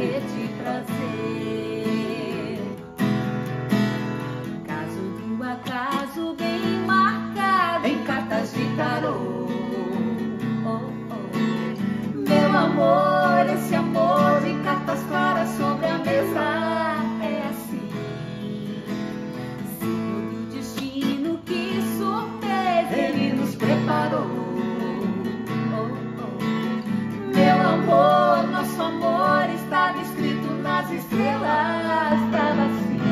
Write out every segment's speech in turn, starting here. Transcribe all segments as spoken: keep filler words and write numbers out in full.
encher de prazer. Caso do acaso bem marcado em cartas de tarô. Oh, oh. Meu amor, esse amor de cartas claras sobre a mesa é assim. Signo do destino, que surpresa ele nos preparou. Amor, nosso amor estava escrito nas estrelas, estava assim.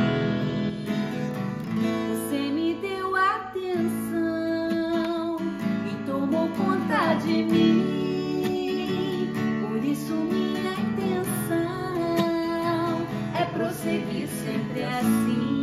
Você me deu atenção e tomou conta de mim. Por isso minha intenção é prosseguir sempre assim.